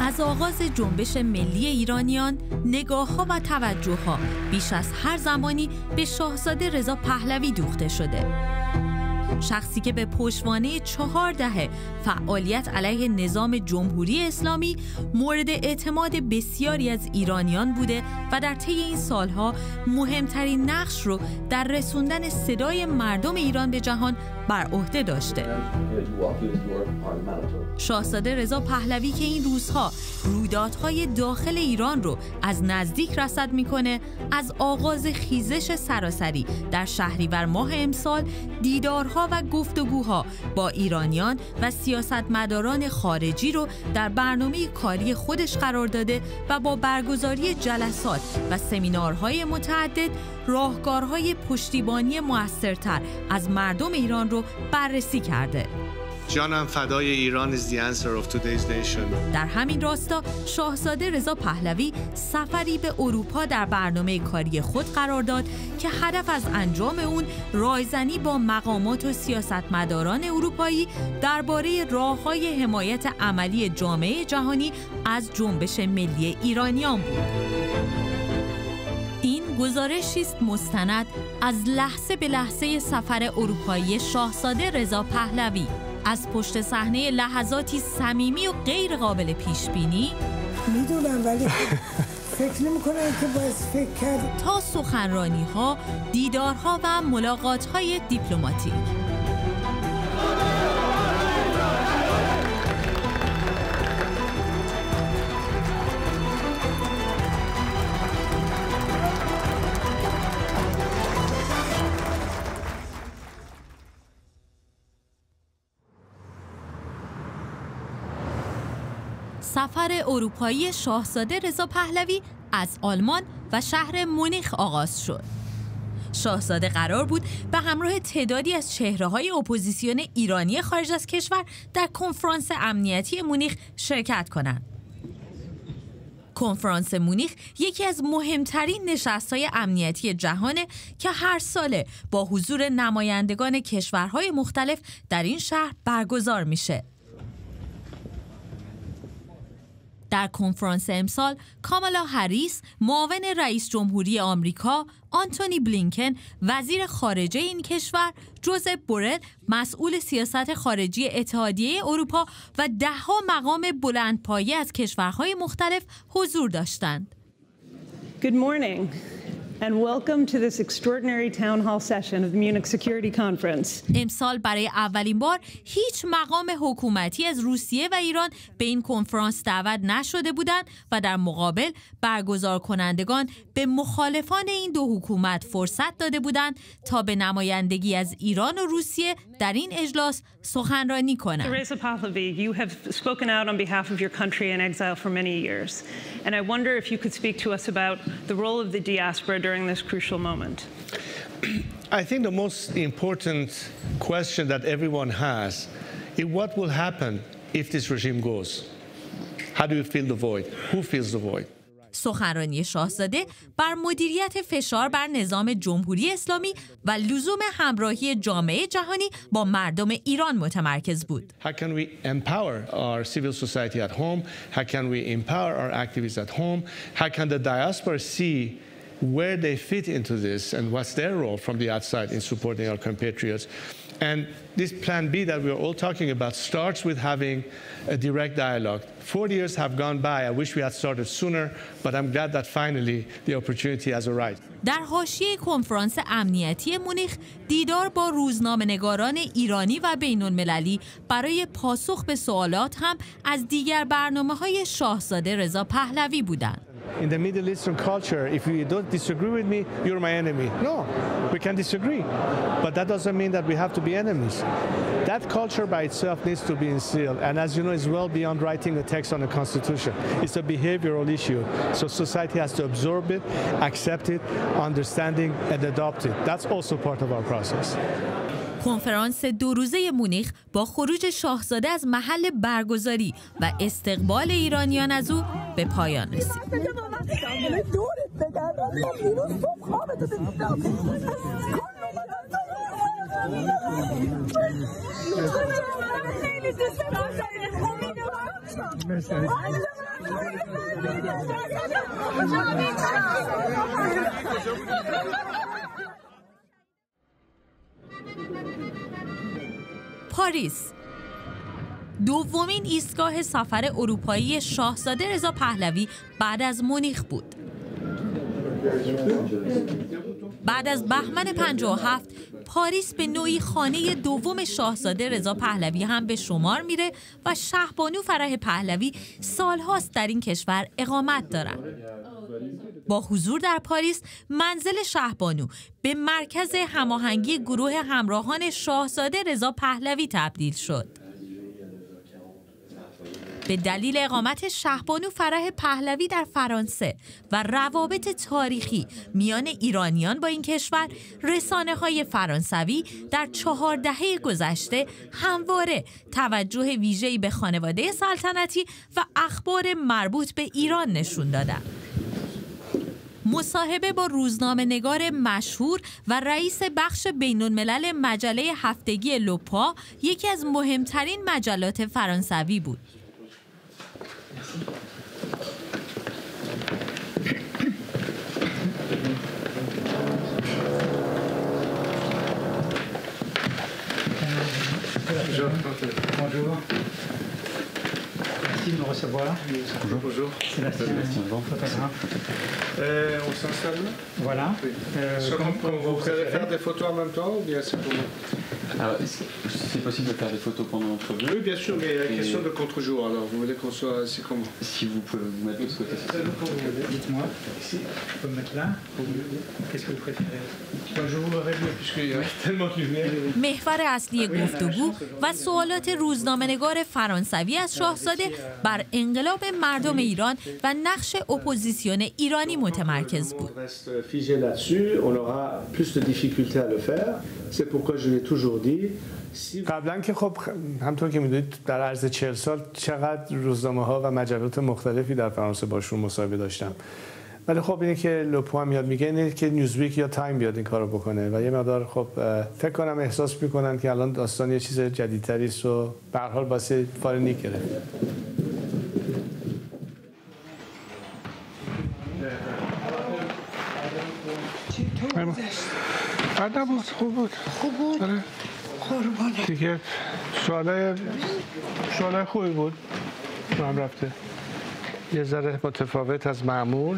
از آغاز جنبش ملی ایرانیان، نگاه‌ها و توجه‌ها بیش از هر زمانی به شاهزاده رضا پهلوی دوخته شده. شخصی که به پشتوانه 4 دهه فعالیت علیه نظام جمهوری اسلامی مورد اعتماد بسیاری از ایرانیان بوده و در طی این سالها مهمترین نقش رو در رسوندن صدای مردم ایران به جهان بر عهده داشته. شاهزاده رضا پهلوی که این روزها رویدادهای داخل ایران رو از نزدیک رصد میکنه، از آغاز خیزش سراسری در شهریور ماه امسال دیدارها و گفتگوها با ایرانیان و سیاستمداران خارجی رو در برنامه کاری خودش قرار داده و با برگزاری جلسات و سمینارهای متعدد راهکارهای پشتیبانی موثرتر از مردم ایران رو بررسی کرده. جانم فدای ایران is the answer of today's nation. در همین راستا شاهزاده رضا پهلوی سفری به اروپا در برنامه کاری خود قرار داد که هدف از انجام اون رایزنی با مقامات و سیاستمداران اروپایی درباره راه‌های حمایت عملی جامعه جهانی از جنبش ملی ایرانیان بود. این گزارشی است مستند از لحظه به لحظه سفر اروپایی شاهزاده رضا پهلوی، از پشت صحنه لحظاتی صمیمی و غیر قابل پیش بینی میدونم ولی فکر نمی‌کنم که باید فکر کرد، تا سخنرانی‌ها، دیدارها و ملاقات‌های دیپلماتیک. سفر اروپایی شاهزاده رضا پهلوی از آلمان و شهر مونیخ آغاز شد. شاهزاده قرار بود به همراه تعدادی از چهره‌های اپوزیسیون ایرانی خارج از کشور در کنفرانس امنیتی مونیخ شرکت کنند. کنفرانس مونیخ یکی از مهمترین نشست‌های امنیتی جهانه که هر ساله با حضور نمایندگان کشورهای مختلف در این شهر برگزار میشه. در کنفرانس امسال کامالا هریس، معاون رئیس جمهوری آمریکا، آنتونی بلینکن، وزیر خارجه این کشور، جوزف بورل، مسئول سیاست خارجی اتحادیه اروپا و 10 مقام بلندپایه از کشورهای مختلف حضور داشتند. Good morning and welcome to this extraordinary town hall session of the Munich Security Conference. امسال برای اولین بار هیچ مقام حکومتی از روسیه و ایران به این کنفرانس دعوت نشده بودند و در مقابل برگزار کنندگان به مخالفان این دو حکومت فرصت داده بودند تا به نمایندگی از ایران و روسیه در این اجلاس سخنرانی کنند. Reza Pahlavi, you have spoken out on behalf of your country in exile for many years, and I wonder if you could speak to us about the role of the diaspora during this crucial moment. I think the most important question that everyone has is what will happen if this regime goes? How do you fill the void? Who fills the void? سخنرانی شاهزاده بر مدیریت فشار بر نظام جمهوری اسلامی و لزوم همراهی جامعه جهانی با مردم ایران متمرکز بود. How can we empower our civil society at home? How can we empower our activists at home? How can the diaspora see where they fit into this and what's their role from the outside in supporting our compatriots? And this plan B that we're all talking about starts with having a direct dialogue. 4 years have gone by. I wish we had started sooner, but I'm glad that finally the opportunity has arrived. در حاشیه کنفرانس امنیتی مونیخ دیدار با روزنامه‌نگاران ایرانی و بین‌المللی برای پاسخ به سوالات هم از دیگر برنامه‌های شاهزاده رضا پهلوی بودند. In the Middle Eastern culture, if you don't disagree with me, you're my enemy. No, we can disagree, but that doesn't mean that we have to be enemies. That culture by itself needs to be instilled, and as you know, it's well beyond writing a text on a constitution. It's a behavioral issue, so society has to absorb it, accept it, understand it, and adopt it. That's also part of our process. کنفرانس 2 روزه مونیخ با خروج شاهزاده از محل برگزاری و استقبال ایرانیان از او به پایان رسید. مرسی. پاریس، دومین ایستگاه سفر اروپایی شاهزاده رضا پهلوی بعد از مونیخ بود. بعد از بهمن 57 پاریس به نوعی خانه دوم شاهزاده رضا پهلوی هم به شمار میره و شهبانو فرح پهلوی سالهاست در این کشور اقامت دارن. با حضور در پاریس، منزل شهبانو به مرکز هماهنگی گروه همراهان شاهزاده رضا پهلوی تبدیل شد. به دلیل اقامت شهبانو فرح پهلوی در فرانسه و روابط تاریخی میان ایرانیان با این کشور، رسانه‌های فرانسوی در 4 دهه گذشته همواره توجه ویژه‌ای به خانواده سلطنتی و اخبار مربوط به ایران نشون دادند. مصاحبه با روزنامه‌نگار مشهور و رئیس بخش بین‌الملل مجله هفتگی لوپا، یکی از مهمترین مجلات فرانسوی بود. Bonjour. Merci de me recevoir. Bonjour. Sébastien Bon, photographe. On s'installe là? Voilà. Vous allez faire des photos en même temps ou bien c'est pour moi? Alors, est-ce que c'est possible de faire des photos pendant l'entrevue? Oui, bien sûr, mais il y a une question de contre-jour. Alors, vous voulez qu'on soit assis comment? Si vous pouvez vous mettre de ce côté. Dites-moi, ici, je peux me mettre là. Qu'est-ce que vous préférez? Je vous l'aurais mieux puisqu'il y a tellement de lumière. محور اصلی گفتگو و سوالات روزنامه‌نگار فرانسوی از شاهزاده بر انقلاب مردم ایران و نقش اپوزیسیون ایرانی متمرکز بود. قبلا که خب همونطور که میدونید در عرض 40 سال چقدر روزنامه‌ها و مجلات مختلفی در فرانسه باشون مصاحبه داشتم. ولی خب اینه که لوپو هم میاد میگه اینه که نیوزویک یا تایم بیاد این کارو بکنه و یه مقدار خب فکر کنم احساس میکنن که الان داستان یه چیز جدیدتری است و به هر حال واسه فارنیک گرفت. بد نبود، خوب بود. خوب بود؟ قربانه. دیگه سوالای خوبی بود. رو هم رفته. یه ذره متفاوت از معمول.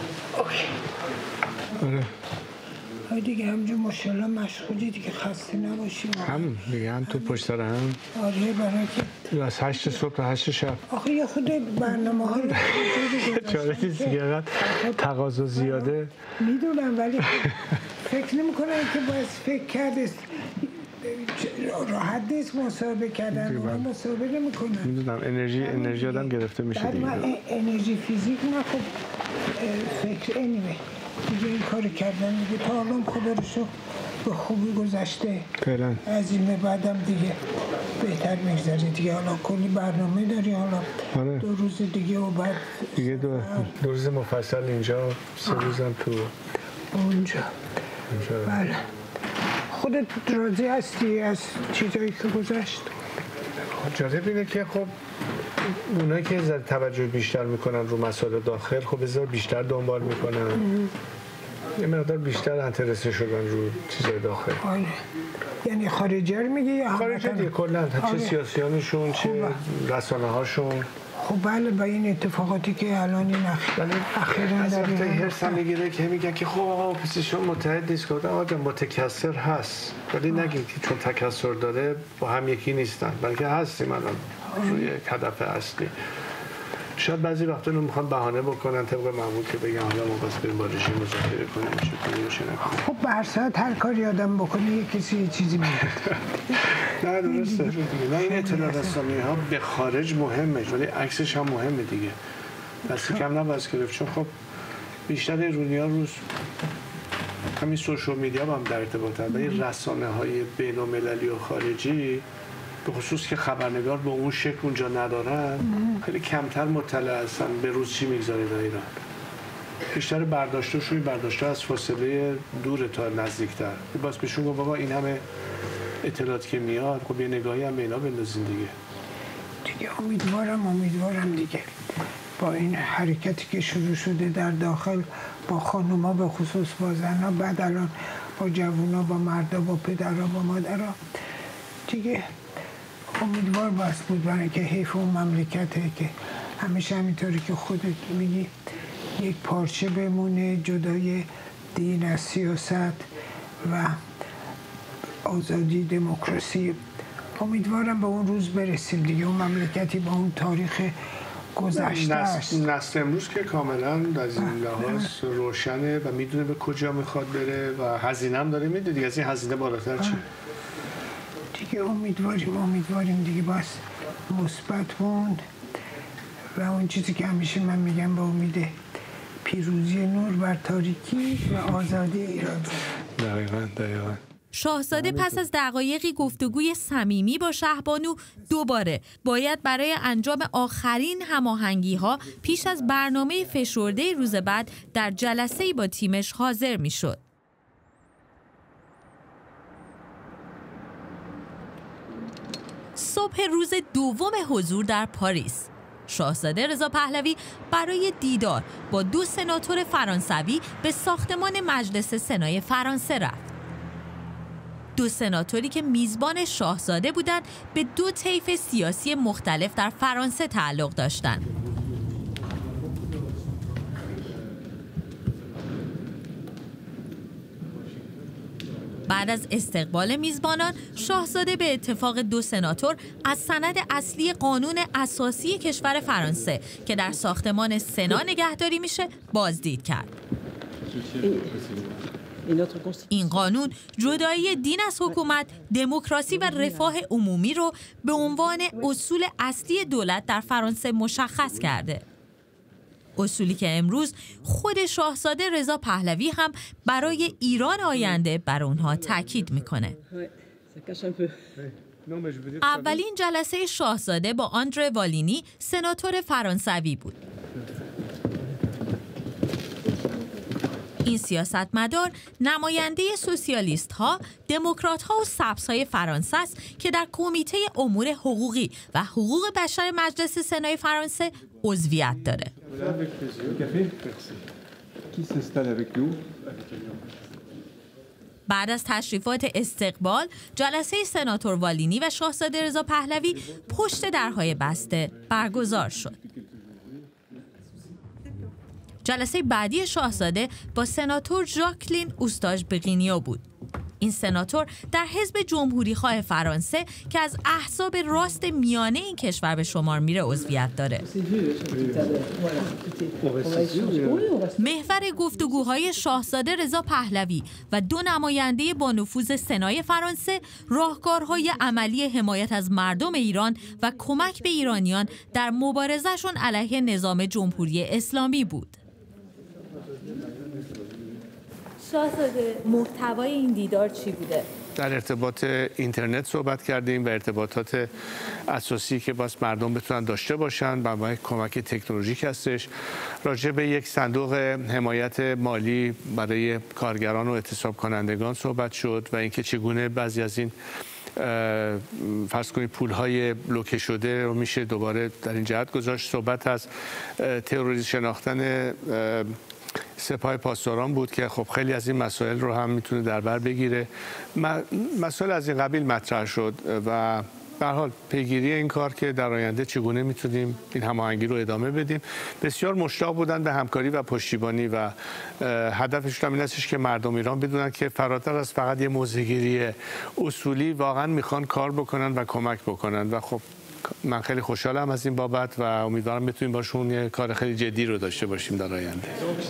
آره. دیگه همجور ماشاءالله مشغولی دیگه خسته نباشیم. هم دیگه هم تو پشت سر هم. آره برای که از 8 صبح تا 8 شب. آخه یه خود برنامه‌ها رو چاره دیگه تقاضا زیاده. میدونم ولی فکر نمی‌کنم که باید فکر کرد راحت نیست مصاحبه کردن. مصاحبه نمی‌کنم. میدونم انرژی آدم گرفته میشه دیگه. انرژی فیزیک نه خب فکر انیمه. دیگه این کار کردن دیگه تا الان خدا رو شکر به خوبی گذشته. فعلا از این بعدم دیگه بهتر میگذره دیگه. حالا کلی برنامه داری، حالا آره. 2 روز دیگه و بعد دیگه دو روز مفصل اینجا، 3 روزم تو اونجا. بله. خودت راضی هستی از چیزایی که گذشت؟ جالب اینه که خب اونایی که توجه بیشتر میکنن رو مسائل داخل خب بذار بیشتر دنبال میکنن، یه مقدار بیشتر انترسه شدن رو چیزای داخل. آره. یعنی خارجی رو میگی یا خارجی دیگه کلا چه سیاسیانشون چه رسانه هاشون. خب بله با این اتفاقاتی که الان این اخیراً از وقتی هرس هم میگیره که میگن که خب اپوزیسیون متحد نیست. آقا متکثر هست ولی نگید که چون تکثر داره با هم یکی نیستن، بلکه هستیم الان روی هدف اصلی. شاید بعضی وقتا رو میخوان بهانه بکنن طبق معمول که بگن حالا ما بس بریم با رژیم مذاکره کنیم چه نکنیم. خب به هر ساعت هر کاری آدم بکنه یه کسی یه چیزی میگه. نه درسته. نه این اطلاع رسانی ها به خارج مهمه ولی عکسش هم مهمه دیگه. دست کم نباید گرفت چون خب بیشتر ایرانی‌ها روز همین سوشال میدیا با هم در ارتباطن ولی رسانه های بین‌المللی و خارجی به خصوص که خبرنگار به اون شکل اونجا ندارن خیلی کمتر مطلع هستن به روز چی میگذاره در ایران. بیشتر برداشته از فاصله دور تا نزدیکتر. باز بهشون گفت بابا این همه اطلاعات که میاد خب یه نگاهی هم به اینا بندازین دیگه. امیدوارم دیگه با این حرکتی که شروع شده در داخل با خانوما به خصوص با زنها، بعد الان با جوونا، با مردا، با پدرها، با مادرها، دیگه امیدوار باید بود برای که حیف اون مملکته که همیشه همینطوری که خودت میگی یک پارچه بمونه جدای دین از سیاست و آزادی، دموکراسی. امیدوارم به اون روز برسیم دیگه، اون مملکتی با اون تاریخ گذشته است. نسل امروز که کاملا از این لحاظ روشنه و میدونه به کجا میخواد بره و هزینه هم داره میده دیگه. از این هزینه بالاتر چی؟ دیگه امیدواریم دیگه، باز مثبت موند و اون چیزی که همیشه من میگم با امید پیروزی نور بر تاریکی و آزادی ایران. دقیقاً. شاهزاده پس از دقایقی گفتگوی صمیمی با شهبانو دوباره باید برای انجام آخرین هماهنگی‌ها پیش از برنامه فشرده روز بعد در جلسه‌ای با تیمش حاضر می‌شد. صبح روز دوم حضور در پاریس، شاهزاده رضا پهلوی برای دیدار با 2 سناتور فرانسوی به ساختمان مجلس سنای فرانسه رفت. 2 سناتوری که میزبان شاهزاده بودند به 2 طیف سیاسی مختلف در فرانسه تعلق داشتند. بعد از استقبال میزبانان، شاهزاده به اتفاق 2 سناتور از سند اصلی قانون اساسی کشور فرانسه که در ساختمان سنا نگهداری میشه بازدید کرد. این قانون جدایی دین از حکومت، دموکراسی و رفاه عمومی رو به عنوان اصول اصلی دولت در فرانسه مشخص کرده. اصولی که امروز خود شاهزاده رضا پهلوی هم برای ایران آینده بر اونها تاکید میکنه. اولین جلسه شاهزاده با آندره والینی، سناتور فرانسوی بود. این سیاستمدار نماینده سوسیالیست ها، دموکرات ها و سبز های فرانسه است که در کمیته امور حقوقی و حقوق بشر مجلس سنای فرانسه عضویت داره. بعد از تشریفات استقبال، جلسه سناتور والینی و شاهزاده رضا پهلوی پشت درهای بسته برگزار شد. جلسه بعدی شاهزاده با سناتور ژاکلین اوستاژ-بقینیو بود. این سناتور در حزب جمهوریخواه فرانسه که از احزاب راست میانه این کشور به شمار میره عضویت داره. محور گفتگوهای شاهزاده رضا پهلوی و 2 نماینده با نفوذ سنای فرانسه راهکارهای عملی حمایت از مردم ایران و کمک به ایرانیان در مبارزهشون علیه نظام جمهوری اسلامی بود. شاهزاده، محتوای این دیدار چی بوده؟ در ارتباط اینترنت صحبت کردیم و ارتباطات اساسی که باز مردم بتونن داشته باشن و با کمک تکنولوژیک هستش. راجع به یک صندوق حمایت مالی برای کارگران و اعتصاب کنندگان صحبت شد و اینکه چگونه بعضی از این فرض کنید پول‌های بلوکه شده رو میشه دوباره در این جهت گذاشت. صحبت از تروریسم شناختن سپاه پاسداران بود که خب خیلی از این مسائل رو هم میتونه در بر بگیره. مسائل از این قبیل مطرح شد و به هر حال پیگیری این کار که در آینده چگونه میتونیم این هماهنگی رو ادامه بدیم. بسیار مشتاق بودن به همکاری و پشتیبانی و هدفشون هم این هستش که مردم ایران بدونن که فراتر از فقط یه موضع‌گیری اصولی واقعا میخوان کار بکنن و کمک بکنن و خب من خیلی خوشحالم از این بابت و امیدوارم بتونیم باشون یه کار خیلی جدی رو داشته باشیم در آینده.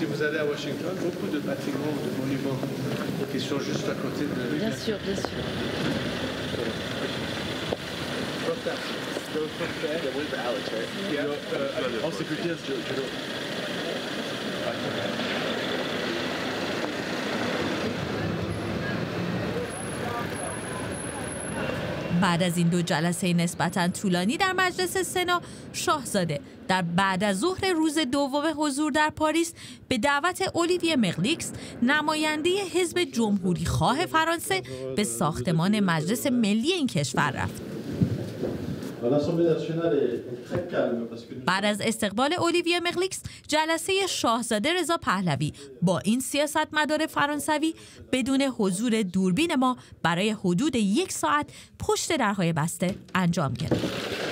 بعد از این 2 جلسه نسبتاً طولانی در مجلس سنا، شاهزاده در بعد از ظهر روز دوم حضور در پاریس به دعوت اولیویه مغلیکس، نماینده حزب جمهوریخواه فرانسه، به ساختمان مجلس ملی این کشور رفت. بعد از استقبال اولیویه مغلیکس، جلسه شاهزاده رضا پهلوی با این سیاستمدار فرانسوی بدون حضور دوربین ما برای حدود 1 ساعت پشت درهای بسته انجام گرفت.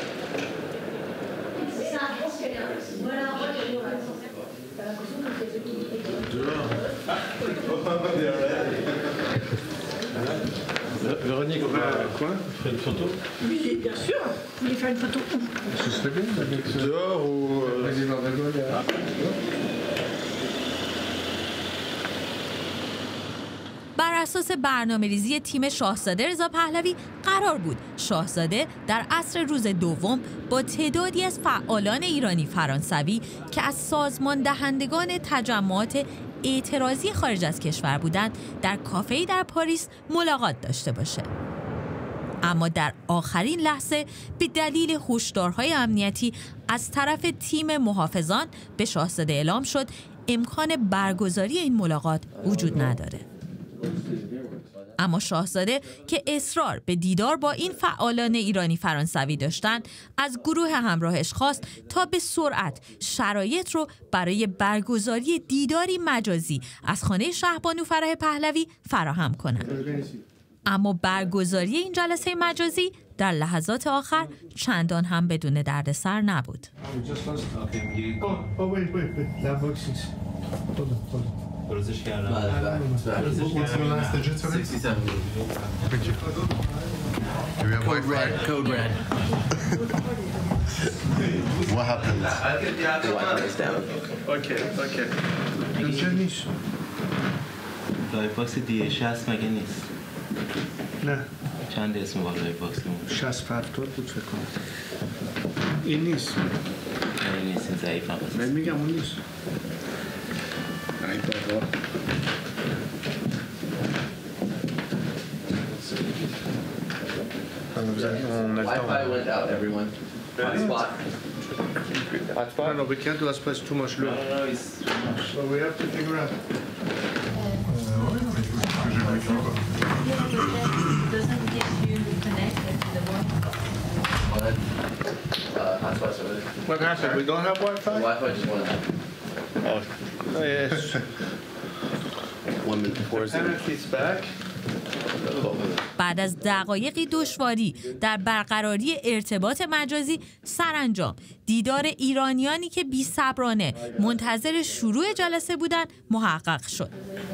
Véronique, on va quoi? Faire une photo? Oui, bien sûr. Vous voulez faire une photo où? Ce serait bien avec dehors ou président de Gaulle. بر اساس برنامه‌ریزی تیم شاهزاده رضا پهلوی قرار بود شاهزاده در عصر روز دوم با تعدادی از فعالان ایرانی فرانسوی که از سازمان دهندگان تجمعات اعتراضی خارج از کشور بودند در کافه‌ای در پاریس ملاقات داشته باشه. اما در آخرین لحظه به دلیل هشدارهای امنیتی از طرف تیم محافظان به شاهزاده اعلام شد امکان برگزاری این ملاقات وجود نداره. اما شاهزاده که اصرار به دیدار با این فعالان ایرانی فرانسوی داشتند، از گروه همراهش خواست تا به سرعت شرایط رو برای برگزاری دیداری مجازی از خانه شهبانو فرح پهلوی فراهم کنند. اما برگزاری این جلسه مجازی در لحظات آخر چندان هم بدون دردسر نبود. درستش کردم. Code red. What happened? The Wi-Fi is down. Okay. لایفاکس DS60 مگه نیست؟ نه. چند اسم با لایفاکسمون؟ 60-70 بود فکر کنم. این نیست. این نیست، این ضعیف هم هست. من میگم اون نیست. ای بابا. Wi-Fi went out, everyone. Hotspot. Hotspot? No, we can't do hotspot. It's too much load. No, it's So we have to figure out. Hotspot's over there. What happened? We don't have Wi-Fi? Wi-Fi just went out. Oh, yes. 1 minute before it's It's back. بعد از دقایقی دشواری در برقراری ارتباط مجازی، سرانجام دیدار ایرانیانی که بی‌صبرانه منتظر شروع جلسه بودند محقق شد.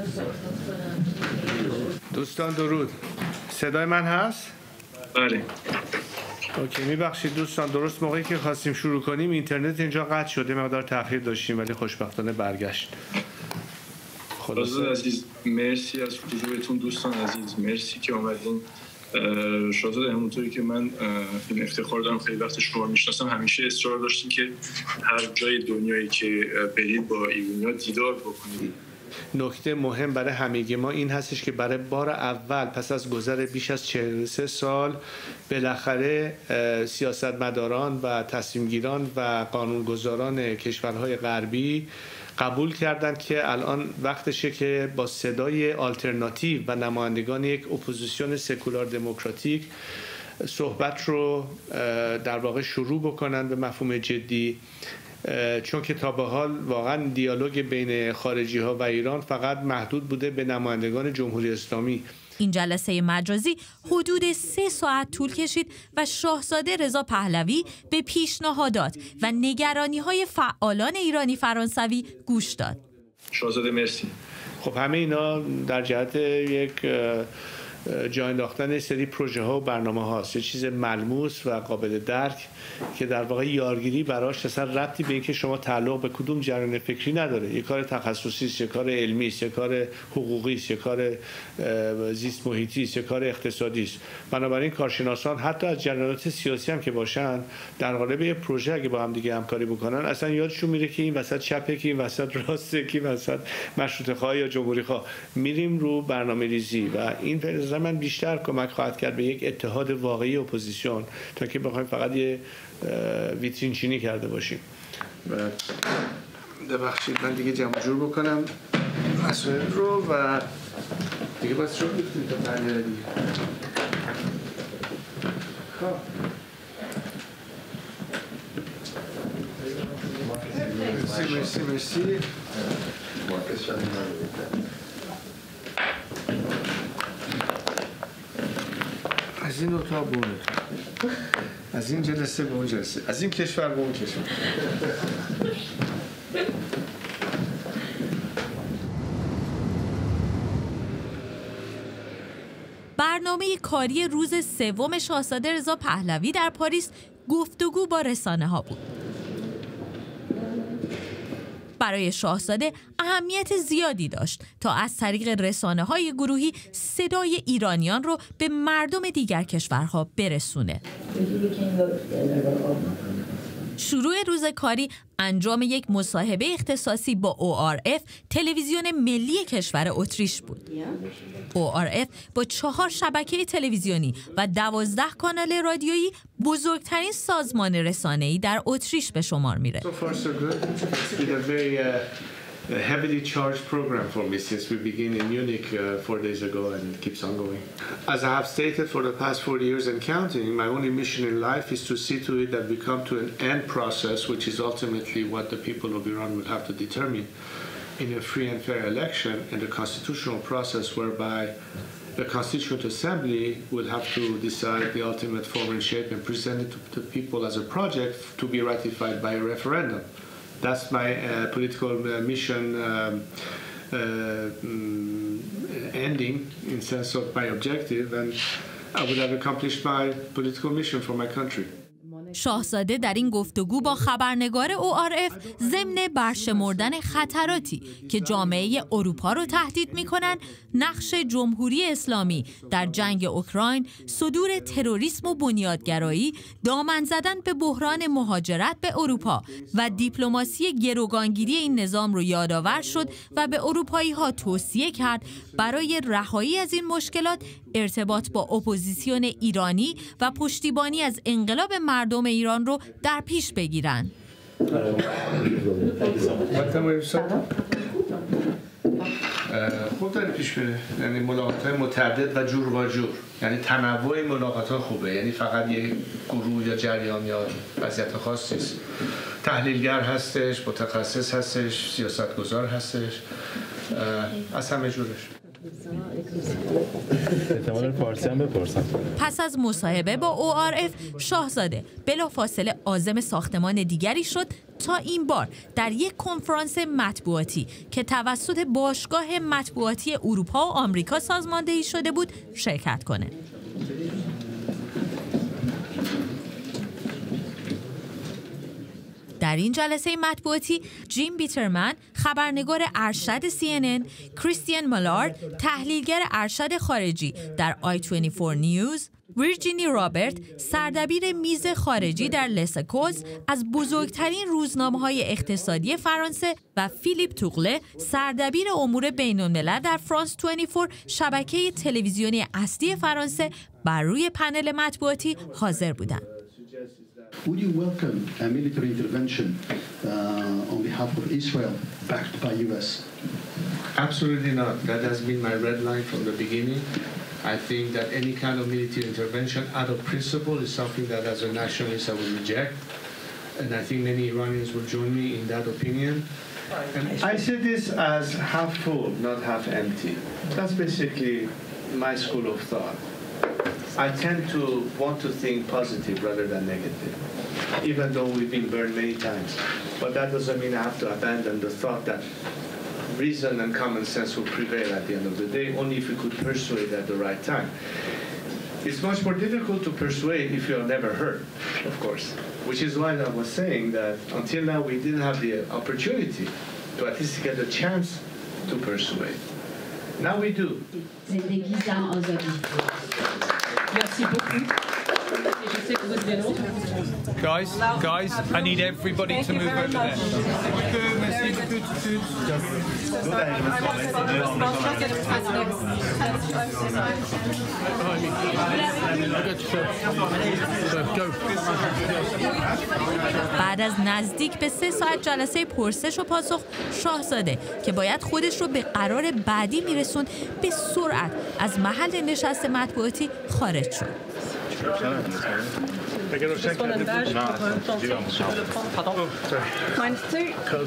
دوستان درود. صدای من هست؟ بله. اوکی، میبخشید دوستان، درست موقعی که خواستیم شروع کنیم اینترنت اینجا قطع شده، مقدار تأخیر داشتیم ولی خوشبختانه برگشت. شاهزاده عزیز مرسی از حضورتون. دوستان عزیز مرسی که آمدین. شاهزاده همونطوری که من این افتخار دارم خیلی وقت شما میشناسم، همیشه اصرار داشتین که هر جای دنیایی که برید با ایرانی‌ها دیدار بکنید. نکته مهم برای همگی ما این هستش که برای بار اول پس از گذر بیش از 43 سال بالاخره سیاستمداران و تصمیمگیران و قانونگذاران کشورهای غربی قبول کردند که الان وقتشه که با صدای آلترناتیو و نمایندگان یک اپوزیسیون سکولار دموکراتیک صحبت رو در واقع شروع بکنن به مفهوم جدی، چون که تا به حال واقعا دیالوگ بین خارجی ها و ایران فقط محدود بوده به نمایندگان جمهوری اسلامی. این جلسه مجازی حدود 3 ساعت طول کشید و شاهزاده رضا پهلوی به پیشنهادات و نگرانی‌های فعالان ایرانی فرانسوی گوش داد. شاهزاده مرسی. خب همه اینا در جهت یک جا انداختن سری پروژه ها و برنامه هاست، یه چیز ملموس و قابل درک که در واقع یارگیری براش اصلا ربطی به اینکه شما تعلق به کدوم جریان فکری نداره. یه کار تخصصی است، یه کار علمی است، یه کار حقوقی است، یه کار زیست محیطی است، یه کار اقتصادی است. بنابراین کارشناسان حتی از جریانات سیاسی هم که باشن در قالب یه پروژه اگه با هم دیگه همکاری بکنن اصلا یادشون میره که این وسط چپه، که این وسط راسته، که این وسط مشروطه خواه یا جمهوری خواه. میریم رو برنامه‌ریزی و این من بیشتر کمک خواهد کرد به یک اتحاد واقعی اپوزیسیون تا که بخوایم فقط یه ویترین چینی کرده باشیم. ببخشید من دیگه جمع جور بکنم مسائل رو و دیگه باید شروع کنیم تا پرده دیگه. خب مرسی. از این اتاق به اون اتاق، از این جلسه به اون جلسه، از این کشور به اون کشور. برنامه کاری روز سوم شاهزاده رضا پهلوی در پاریس گفتگو با رسانه ها بود. برای شاهزاده اهمیت زیادی داشت تا از طریق رسانه‌های گروهی صدای ایرانیان رو به مردم دیگر کشورها برسونه. شروع روز کاری انجام یک مصاحبه اختصاصی با ORF تلویزیون ملی کشور اتریش بود. ORF با 4 شبکه تلویزیونی و 12 کانال رادیویی بزرگترین سازمان رسانه‌ای در اتریش به شمار میره. A heavily charged program for me since we began in Munich 4 days ago and it keeps on going. As I have stated for the past 40 years and counting, my only mission in life is to see to it that we come to an end process, which is ultimately what the people of Iran will have to determine in a free and fair election and a constitutional process whereby the Constituent Assembly will have to decide the ultimate form and shape and present it to the people as a project to be ratified by a referendum. That's my political mission ending in sense of my objective, and I would have accomplished my political mission for my country. شاهزاده در این گفتگو با خبرنگار ORF ضمن برشمردن خطراتی که جامعه اروپا رو تهدید می‌کنند، نقش جمهوری اسلامی در جنگ اوکراین، صدور تروریسم و بنیادگرایی، دامن زدن به بحران مهاجرت به اروپا و دیپلماسی گروگانگیری این نظام رو یادآور شد و به اروپایی‌ها توصیه کرد برای رهایی از این مشکلات ارتباط با اپوزیسیون ایرانی و پشتیبانی از انقلاب مردم ایران رو در پیش بگیرن. خوب داره پیش میره، یعنی ملاقات‌های متعدد و جور و جور، یعنی تنوع ملاقات‌ها خوبه، یعنی فقط یک گروه یا جریان یا وضعیت خاصی نیست. تحلیلگر هستش، متخصص هستش، سیاستگزار هستش، از همه جورش. پس از مصاحبه با ORF، شاهزاده بلافاصله عازم ساختمان دیگری شد تا این بار در یک کنفرانس مطبوعاتی که توسط باشگاه مطبوعاتی اروپا و آمریکا سازماندهی شده بود شرکت کنه. در این جلسه مطبوعاتی جیم بیترمن، خبرنگار ارشد CNN، کریستین مالارد، تحلیلگر ارشد خارجی در I24 نیوز، ویرجینی رابرت، سردبیر میز خارجی در لسکوز از بزرگترین روزنامه‌های اقتصادی فرانسه و فیلیپ توغله، سردبیر امور بین‌الملل در فرانس 24 شبکه تلویزیونی اصلی فرانسه، بر روی پنل مطبوعاتی حاضر بودند. Would you welcome a military intervention on behalf of Israel backed by US? Absolutely not. That has been my red line from the beginning. I think that any kind of military intervention out of principle is something that as a nationalist I would reject. And I think many Iranians will join me in that opinion. And I see this as half full, not half empty. That's basically my school of thought. I tend to want to think positive rather than negative, even though we've been burned many times. But that doesn't mean I have to abandon the thought that reason and common sense will prevail at the end of the day, only if we could persuade at the right time. It's much more difficult to persuade if you are never heard, of course, which is why I was saying that until now we didn't have the opportunity to at least get a chance to persuade. Now we do. Merci beaucoup. Guys, I need everybody to move over there. بعد از نزدیک به 3 ساعت جلسه پرسش و پاسخ، شاهزاده که باید خودش رو به قرار بعدی میرسوند، به سرعت از محل نشست مطبوعاتی خارج شد. Just one and badge. Pardon. Minus 2.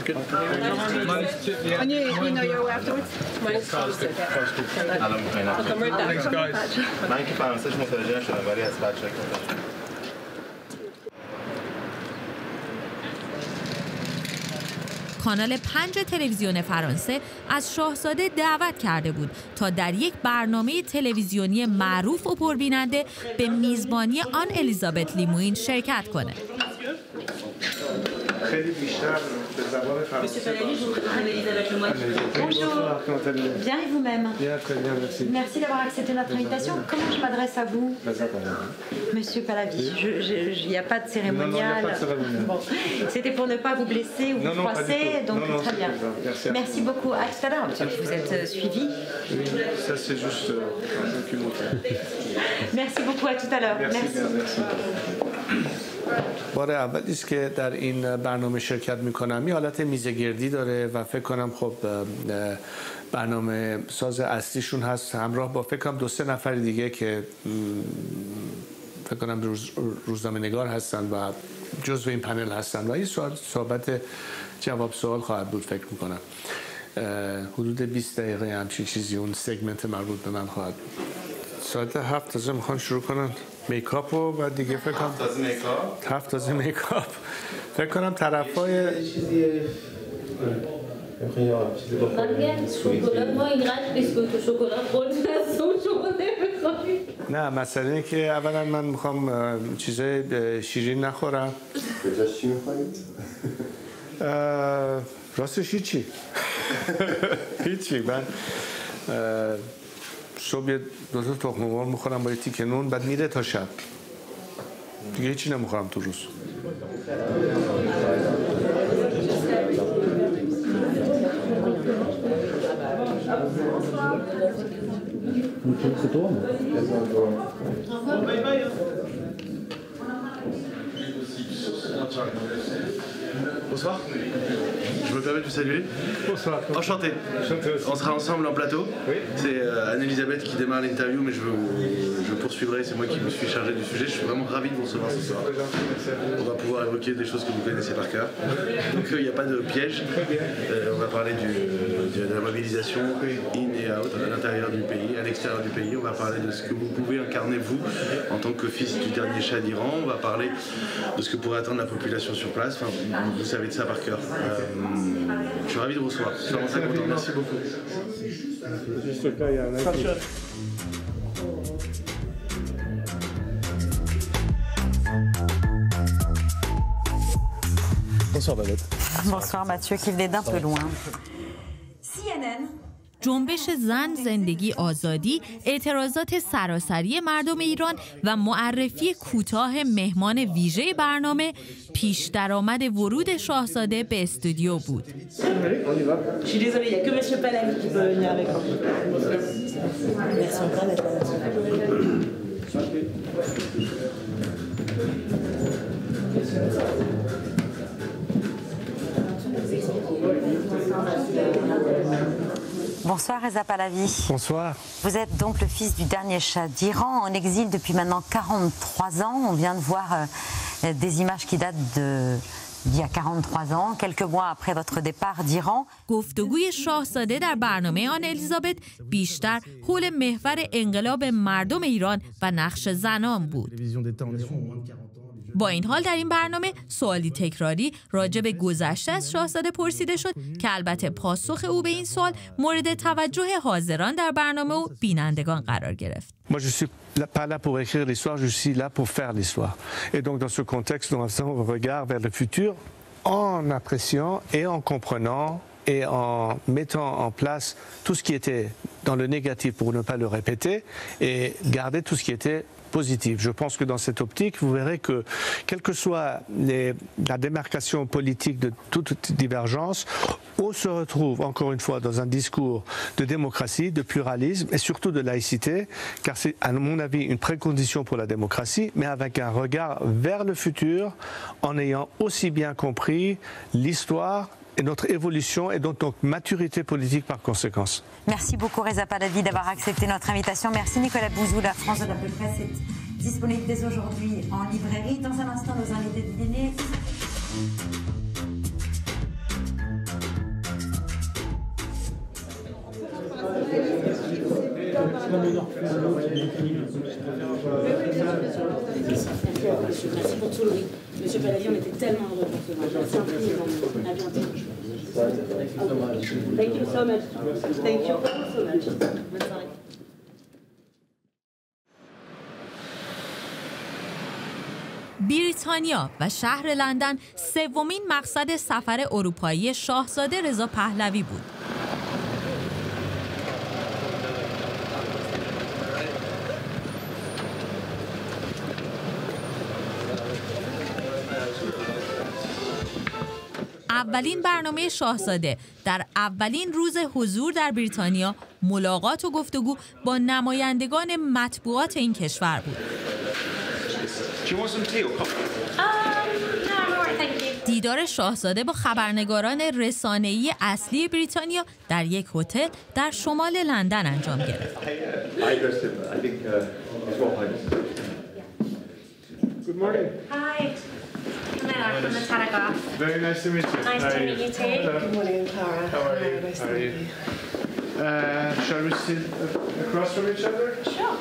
And you know your way afterwards? Minus 2. I'll come right down. Thanks, guys. من که فرانسهش متوجه نشدم ولی از بچه کانال 5 تلویزیون فرانسه از شاهزاده دعوت کرده بود تا در یک برنامه تلویزیونی معروف و پربیننده به میزبانی آن الیزابت لیموین شرکت کنه. خیلی بیشتر به زبان فرانسه. Bonjour. Bien et vous-même? Bien, très bien, merci. Merci d'avoir accepté notre invitation. Comment je m'adresse à vous? Monsieur Pahlavi, il n'y a pas de cérémonial. Non, il n'y a pas de cérémonial. Bon, c'était pour ne pas vous blesser ou vous froisser, donc très bien. Merci beaucoup. À tout à l'heure, monsieur. Vous êtes suivi? Oui, ça c'est juste un documentaire. Merci beaucoup. À tout à l'heure. Merci. Merci. بار اولی است که در این برنامه شرکت میکنم. این حالت میزگردی داره و فکر کنم خب برنامه ساز اصلیشون هست همراه با فکر کنم 2-3 نفر دیگه که فکر کنم روزنامه‌نگار هستن و جزو این پنل هستن و این صحبت جواب سوال خواهد بود فکر میکنم. حدود 20 دقیقه همچین چیزی اون سگمنت مربوط به من خواهد بود. ساعت 7 تازه میخوان شروع کنن میکاپ و دیگه فکر کنم 7 تازه میکاپ فکر کنم طرفای نه مسئله اینه که اولا من میخوام چیزای شیرین نخورم. چی میخواید؟ راستش هیچی من صبح 2 تا تخم مرغ میخورم با یه تیکه نون بعد میره تا شب دیگه هیچی نمیخورم تو روز. Bonsoir. Je me permets de vous saluer. Bonsoir. Enchanté. On sera ensemble en plateau. Oui. C'est Anne-Elisabeth qui démarre l'interview, mais je poursuivrai. C'est moi qui me suis chargé du sujet. Je suis vraiment ravi de vous recevoir ce soir. On va pouvoir évoquer des choses que vous connaissez par cœur. Donc il n'y a pas de piège. On va parler de la mobilisation in et out à l'intérieur du pays, à l'extérieur du pays. On va parler de ce que vous pouvez incarner vous en tant que fils du dernier Shah d'Iran. On va parler de ce que pourrait attendre la population sur place. Enfin, vous savez de ça par cœur. Je suis ravi de vous recevoir. Je suis vraiment très content. Merci beaucoup. Juste là, il y a un acte. Bonsoir Babette. Bonsoir Mathieu qui venait d'un peu loin. CNN جنبش زن، زندگی، آزادی، اعتراضات سراسری مردم ایران و معرفی کوتاه مهمان ویژه برنامه پیش درآمد ورود شاهزاده به استودیو بود. Bonsoir Reza Pahlavi. Bonsoir. Vous êtes donc le fils du dernier Shah d'Iran, en exil depuis maintenant 43 ans. On vient de voir des images qui datent d'il y a 43 ans, quelques mois après votre départ d'Iran. گفتگوی شاهزاده در برنامه آن الیزابت بیشتر حول محور انقلاب مردم ایران و نقش زنان بود. با این حال در این برنامه سوالی تکراری راجع به گذشته از شاهزاده پرسیده شد که البته پاسخ او به این سوال مورد توجه حاضران در برنامه و بینندگان قرار گرفت. Moi, je suis pas là pour écrire l'histoire, je suis là pour faire l'histoire. Et donc, dans ce contexte, nous avons un regard vers le futur en appréciant et en comprenant et en mettant en place tout ce qui était dans le négatif pour ne pas le répéter et garder tout ce qui était positif. Je pense que dans cette optique, vous verrez que, quelle que soit la démarcation politique de toute divergence, on se retrouve encore une fois dans un discours de démocratie, de pluralisme et surtout de laïcité, car c'est à mon avis une précondition pour la démocratie, mais avec un regard vers le futur, en ayant aussi bien compris l'histoire et notre évolution et donc notre maturité politique par conséquence. Merci beaucoup Reza Pahlavi d'avoir accepté notre invitation. Merci Nicolas Bouzou, la France de la Presse est disponible dès aujourd'hui en librairie. Dans un instant, nos invités du dîner. Merci pour tout le riz. Monsieur Pahlavi, on était tellement heureux pour ce match. Merci infiniment. À bientôt. Thank you so much. Thank you so much. Bonne soirée. بریتانیا و شهر لندن سومین مقصد سفر اروپایی شاهزاده رضا پهلوی بود. اولین برنامه شاهزاده در اولین روز حضور در بریتانیا ملاقات و گفتگو با نمایندگان مطبوعات این کشور بود. دیدار شاهزاده با خبرنگاران رسانه‌ای اصلی بریتانیا در یک هتل در شمال لندن انجام گرفت. Good morning. Hi. Camilla from the Telegraph. Very nice to meet you. Nice to meet you too. Good morning, Clara. How are you? Nice to meet you. Shall we sit across from each other? Sure.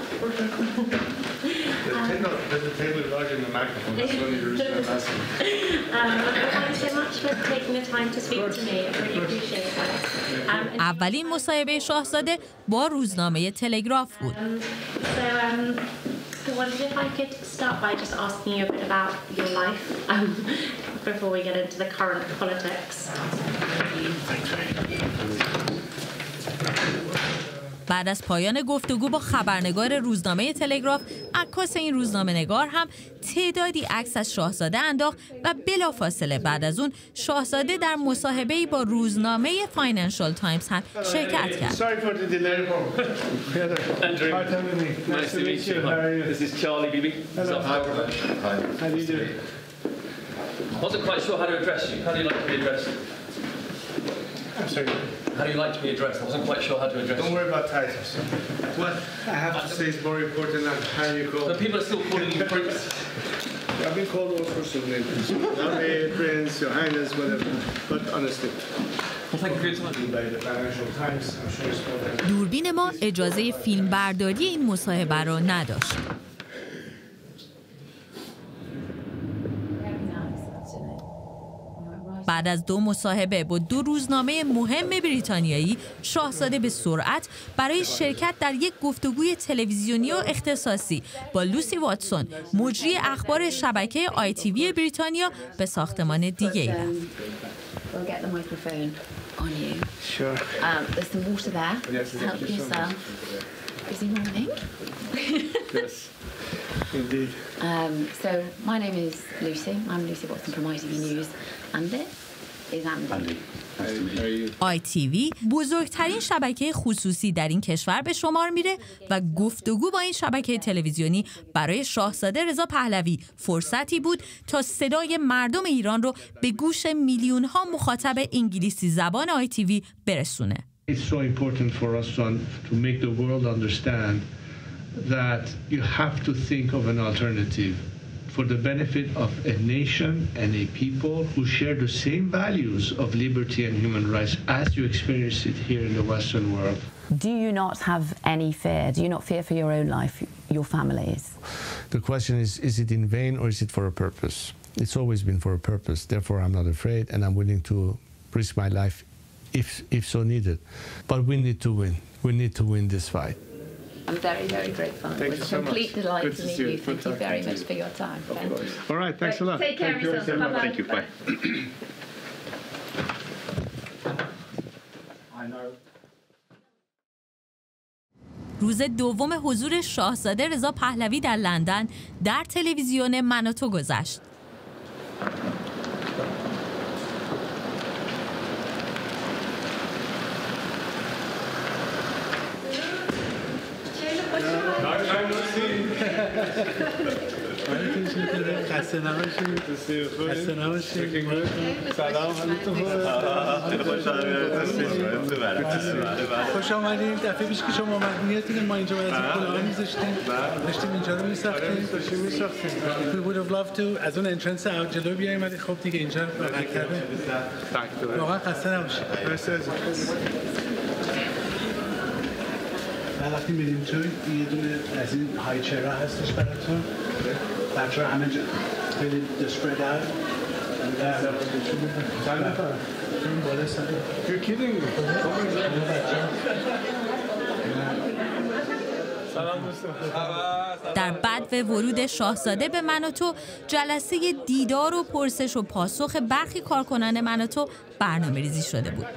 There's a table large in the microphone. That's one of the reasons I'm asking. Thanks so much for taking the time to speak to me. I really appreciate it. اولین مصاحبه شاهزاده با روزنامه تلگراف بود. I wondered if I could start by just asking you a bit about your life before we get into the current politics. بعد از پایان گفتگو با خبرنگار روزنامه تلگراف، عکاس این روزنامه نگار هم تعدادی عکس از شاهزاده انداخت و بلافاصله بعد از اون شاهزاده در مصاحبه‌ای با روزنامه فاینانشال تایمز هم شرکت کرد. Sorry for the delay. Andrew, nice to meet you. This is Charlie Bibi. Hello. Hi. How do you do? I wasn't quite sure how to address you. How do you like to be addressed? I'm sorry. How do you like to be addressed? I wasn't quite sure how to address you. Don't worry about titles. What I have to say is more important than how you call. But people are still calling you Prince. I've been called all sorts of names. Name, Prince, Your Highness, whatever. But honestly. Well, thank you for your time. By the Financial Times, I'm sure it's more than. دوربین ما اجازه فیلم برداری این مصاحبه را نداشت. بعد از 2 مصاحبه با 2 روزنامه مهم بریتانیایی، شاهزاده به سرعت برای شرکت در یک گفتگوی تلویزیونی و اختصاصی با لوسی واتسون، مجری اخبار شبکه ITV بریتانیا، به ساختمان دیگه‌ای رفت. Indeed. So my name is Lucy. I'm Lucy Watson from ITV News, and this is Andy. ITV بزرگترین شبکه خصوصی در این کشور به شمار میره و گفتگو با این شبکه تلویزیونی برای شاهزاده رضا پهلوی فرصتی بود تا صدای مردم ایران رو به گوش میلیون ها مخاطب انگلیسی زبان ITV برسونه. It's so important for us to make the world understand that you have to think of an alternative for the benefit of a nation and a people who share the same values of liberty and human rights as you experience it here in the Western world. Do you not have any fear? Do you not fear for your own life, your families? The question is it in vain or is it for a purpose? It's always been for a purpose. Therefore, I'm not afraid and I'm willing to risk my life if so needed. But we need to win. We need to win this fight. I'm very, very grateful. Thank it was you a so complete much. delight Good to to meet see you. you. Thank you very much for your time. All right, thanks a lot. Take care of yourself. Bye-bye. Thank you. Bye. روز دوم حضور شاهزاده رضا پهلوی در لندن در تلویزیون من و تو گذشت. خسته نباشید. خسته نباشید. سلام حالتون خوش آمدید. دفعه پیش که شما اومدین یادتونه ما اینجا از کلاها می‌ذاشتیم. داشتیم اینجا رو می‌ساختیم. We would have loved to از اون انترنس جلو بیایم ولی خب دیگه اینجا بغل کرده. واقعا خسته نباشید. وقتی میریم توی یه دونه از این های چرا هستش براتون بچه همه جا خیلی دسپرد اوت بالا سر در بدو ورود شاهزاده به من و تو جلسه دیدار و پرسش و پاسخ برخی کارکنان من و تو برنامه‌ریزی شده بود.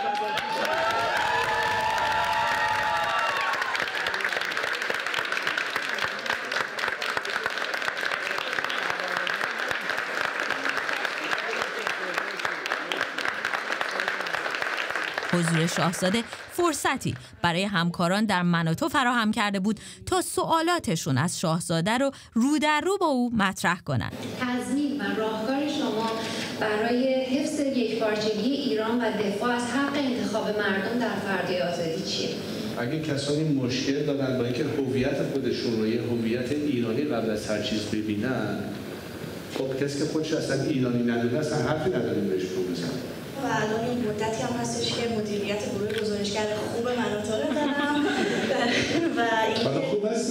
حضور شاهزاده فرصتی برای همکاران در من و تو فراهم کرده بود تا سوالاتشون از شاهزاده رو در رو با او مطرح کنند. تضمین و راهکار شما برای حفظ یکپارچگی ایران و دفاع از حق انتخاب مردم در فردای آزادی چیه؟ اگه کسانی مشکل دارن با اینکه هویت خودشون رو یه هویت ایرانی قبل از هر چیز ببینن، خب کسی که خودش اصلا ایرانی ندونه اصلا حرفی نداریم بهش بزنن. و الان این مدتی هم هستش که مدیریت گروه گزارشگر خوب من و تو رو دارم و این خوب هستن.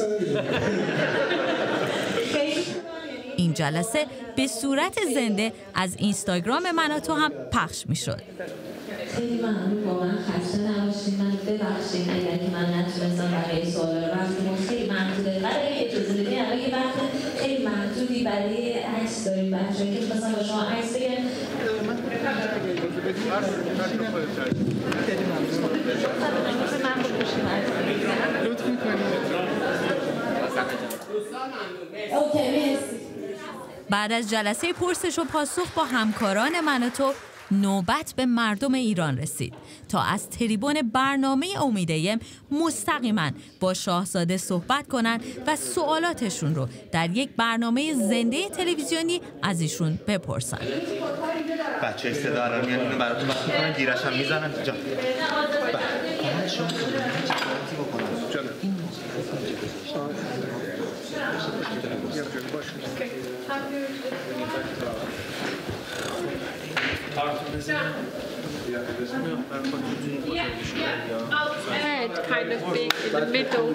این جلسه به صورت زنده از اینستاگرام من و تو هم پخش می‌شد. خیلی ممنون، واقعا خسته نباشید. من ببخشید اگر که من نتونستم برای سوالا رو رفتم. خیلی محدوده. برای اجازه بدین الان یه وقت خیلی محدودی برای عکس داریم بچه‌ها که مثلا با شما عکس بگیرن. بعد از جلسه پرسش و پاسخ با همکاران من و تو نوبت به مردم ایران رسید تا از تریبون برنامه امیدیم مستقیما با شاهزاده صحبت کنند و سوالاتشون رو در یک برنامه زنده تلویزیونی از ایشون بپرسن. بچه استعداد رو میان اینو براتون وقت میکنن، گیرش هم میزنن جا. Head kind of thing in the middle.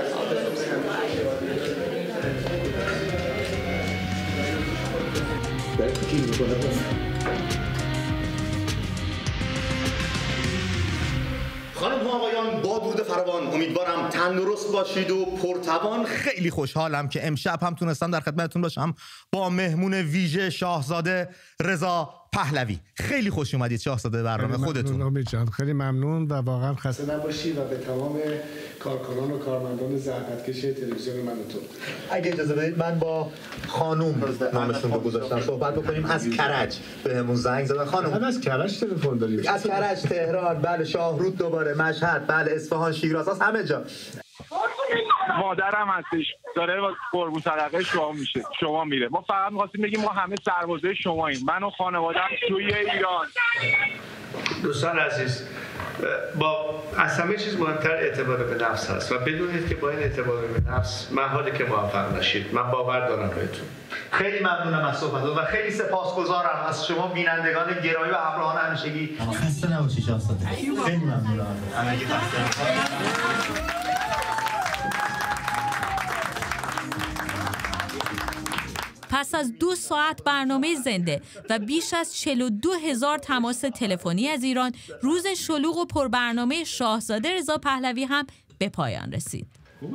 خانم و آقایان، با درود فراوان، امیدوارم تندرست باشید و پرتوان. خیلی خوشحالم که امشب هم تونستم در خدمتتون باشم با مهمون ویژه شاهزاده رضا پهلوی. خیلی خوش اومدید شاهزاده برنامه خودتون. امید جان خیلی ممنون و واقعا خسته نباشید و به تمام کارکنان و کارمندان زحمتکش تلویزیون من و تو. اگه اجازه بدید من با خانوم نامشون رو گذاشتم صحبت بکنیم. از کرج بهمون زنگ زدن خانم. از کرج تلفن داریم. از کرج، تهران، بله، شاهرود، دوباره مشهد، بله، اصفهان، شیراز، از همه جا. مادرم هستش داره قربون صدقه شما میره. ما فقط می‌خواستیم بگیم ما همه سربازای شماییم. من و خانواده‌ام توی ایران. دوستان عزیز، با از همه چیز مهمتر اعتماد به نفس هست و بدونید که با این اعتماد به نفس محاله که موفق نشید. من باور دارم بهتون. خیلی ممنونم از صحبتتون و خیلی سپاسگزارم از شما بینندگان گرامی و همراهان همیشگی. خسته نباشید شاهزاده. خیلی ممنونم. همگی خسته نباشید. پس از 2 ساعت برنامه زنده و بیش از 42,000 تماس تلفنی از ایران، روز شلوغ و پربرنامه شاهزاده رضا پهلوی هم به پایان رسید.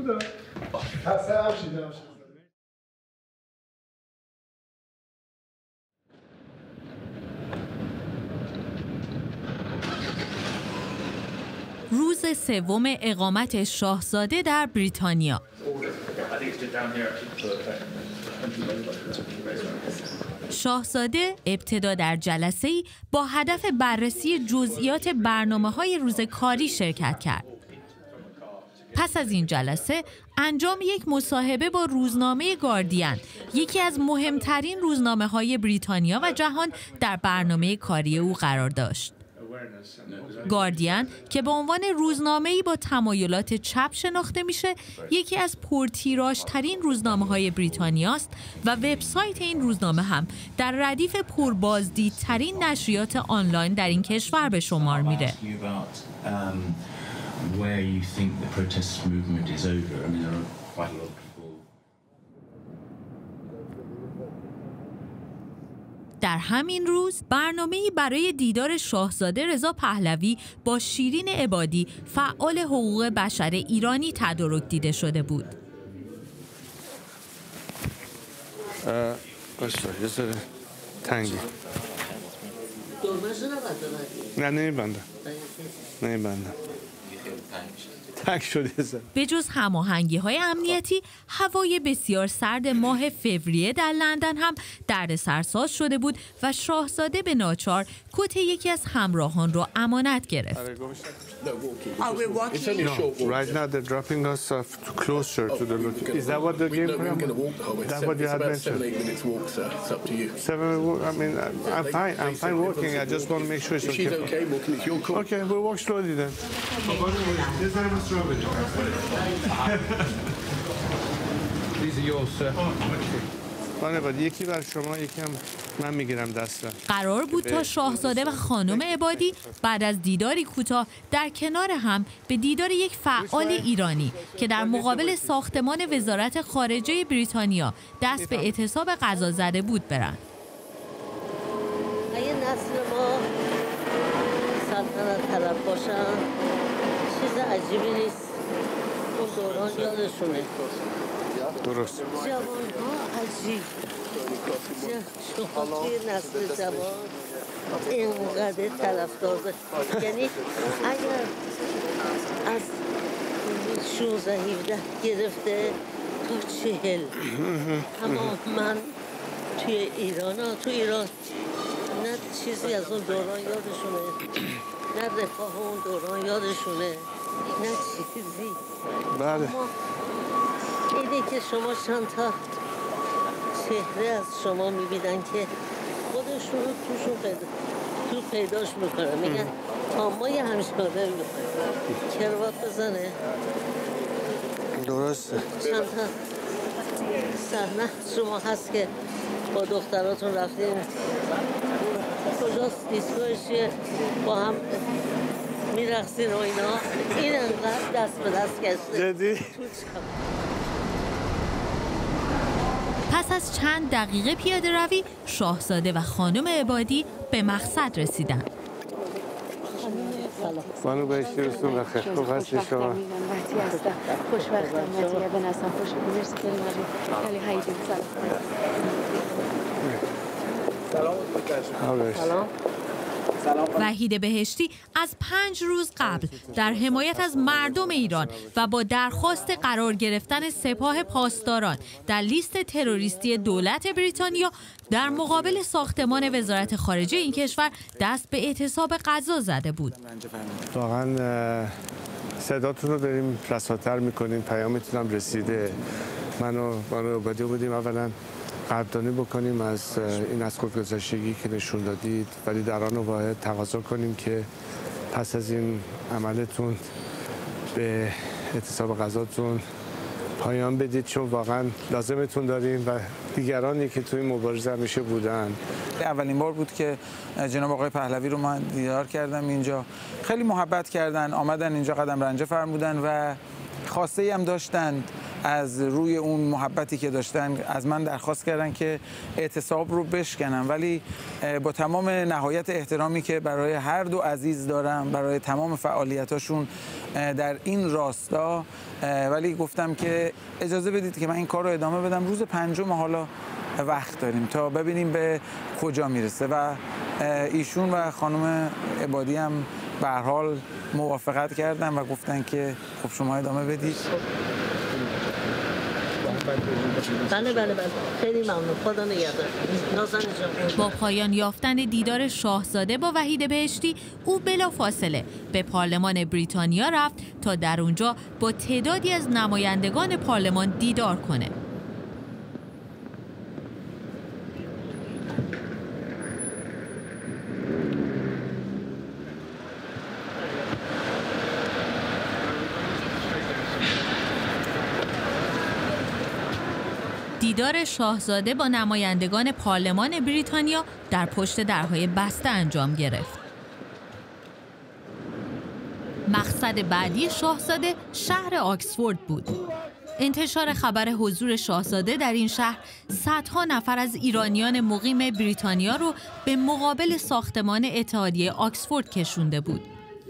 روز سوم اقامت شاهزاده در بریتانیا. شاهزاده ابتدا در جلسه‌ای با هدف بررسی جزئیات برنامه‌های روز کاری شرکت کرد. پس از این جلسه انجام یک مصاحبه با روزنامه گاردین، یکی از مهمترین روزنامه‌های بریتانیا و جهان، در برنامه کاری او قرار داشت. گاردین که به عنوان روزنامه‌ای با تمایلات چپ شناخته میشه، یکی از پرتیراژترین روزنامه‌های بریتانیاست و وبسایت این روزنامه هم در ردیف پربازدیدترین نشریات آنلاین در این کشور به شمار میره. در همین روز برنامه‌ای برای دیدار شاهزاده رضا پهلوی با شیرین عبادی، فعال حقوق بشر ایرانی، تدارک دیده شده بود. یه سر تنگی. نمیبندم. تنگ شده. به جز هماهنگی‌های امنیتی، هوای بسیار سرد ماه فوریه در لندن هم دردسرساز شده بود و شاهزاده به ناچار کت یکی از همراهان را امانت گرفت. Right now they're dropping us closer to the location. Is that what the game plan? That's what you had mentioned. 7 I mean, I'm fine walking. I just want to make sure it's okay. She's okay walking. It's your call. Okay, we'll walk slowly then. These are yours, sir. یکی بر شما، یکی هم من میگیرم دستم. قرار بود تا شاهزاده و خانم عبادی بعد از دیداری کوتاه در کنار هم به دیدار یک فعال ایرانی که در مقابل ساختمان وزارت خارجه بریتانیا دست به اعتصاب غذا زده بود برن. اگه نسل ما سلطنت طلب باشن چیز عجیبی نیست. اون دوران یادشونه. درست. جوان‌ها عجیب. شما توی نسل جوان اینقدر طرفدار یعنی اگر از 16-17 گرفته تا 40 اما من توی ایران نه چیزی از اون دوران یادشونه، نه رفاه اون دوران یادشونه، نه چیزی. بله. اینه که شما چند تا چهره از شما میبینن که خودشون رو توشون پیداش میکنن، میگن مامای همیشگاده کروات بزنه. درسته. چند تا صحنه شما هست که با دختراتون رفتیم کجاست دیسکوشیه با هم میرقصین و اینا، این انقدر دست به دست کشته. جدی؟ پس از چند دقیقه پیاده روی، شاهزاده و خانم عبادی به مقصد رسیدن. بانو بهشتی روزتون بخیر. خوب هستی شما؟ خوشبختم مطیع به نستم خوش مرسی خیلی ممنون. خیلی سلام. وحید بهشتی از 5 روز قبل در حمایت از مردم ایران و با درخواست قرار گرفتن سپاه پاسداران در لیست تروریستی دولت بریتانیا در مقابل ساختمان وزارت خارجه این کشور دست به اعتصاب غذا زده بود. واقعا صداتون رو داریم رساتر میکنیم، پیامتون هم رسیده. من و بانو عبادی بودیم اولا قدردانی بکنیم از این از خودگذشتگی که نشون دادید، ولی در آن واحد تقاضا کنیم که پس از این عملتون به اعتصاب غذاتون پایان بدید، چون واقعا لازمتون داریم و دیگرانی که توی این مبارزه همیشه بودن. اولین بار بود که جناب آقای پهلوی رو من دیدار کردم اینجا. خیلی محبت کردن، آمدن اینجا قدم رنجه فرمودن و خواسته هم داشتن. از روی اون محبتی که داشتن از من درخواست کردن که اعتصاب رو بشکنم، ولی با تمام نهایت احترامی که برای هر دو عزیز دارم، برای تمام فعالیتاشون در این راستا، ولی گفتم که اجازه بدید که من این کار رو ادامه بدم. روز 5 حالا وقت داریم تا ببینیم به کجا میرسه و ایشون و خانم عبادی هم به هر حال موافقت کردن و گفتن که خب شما ادامه بدید. بله خیلی ممنون. خدا نگهدار. نازنین جان. با پایان یافتن دیدار شاهزاده با وحید بهشتی، او بلافاصله به پارلمان بریتانیا رفت تا در اونجا با تعدادی از نمایندگان پارلمان دیدار کنه. دیدار شاهزاده با نمایندگان پارلمان بریتانیا در پشت درهای بسته انجام گرفت. مقصد بعدی شاهزاده شهر آکسفورد بود. انتشار خبر حضور شاهزاده در این شهر صدها نفر از ایرانیان مقیم بریتانیا رو به مقابل ساختمان اتحادیه آکسفورد کشونده بود.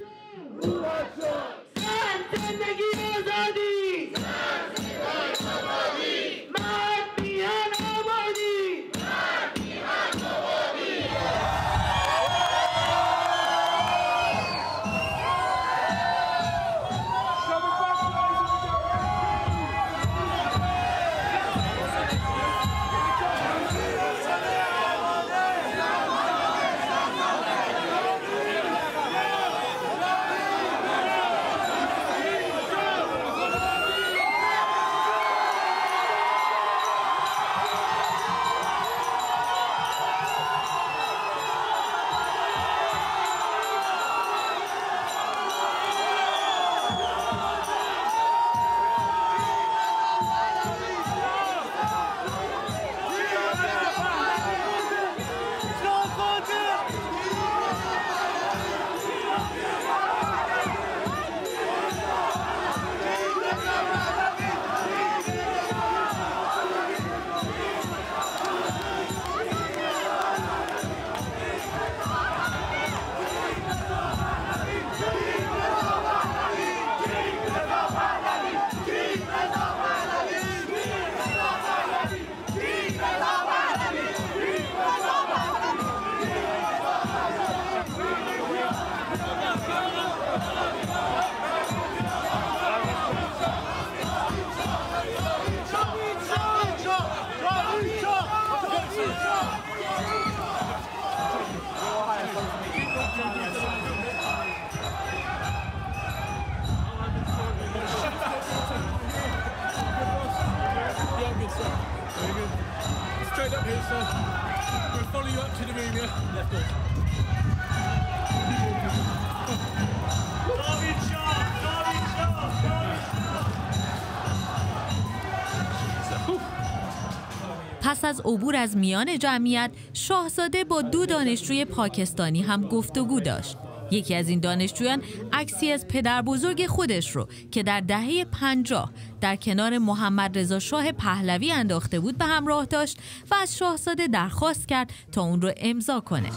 پس از عبور از میان جمعیت، شاهزاده با دو دانشجوی پاکستانی هم گفتگو داشت. یکی از این دانشجویان عکسی از پدر بزرگ خودش رو که در دهه 50 در کنار محمد رضا شاه پهلوی انداخته بود به همراه داشت و از شاهزاده درخواست کرد تا اون رو امضا کنه.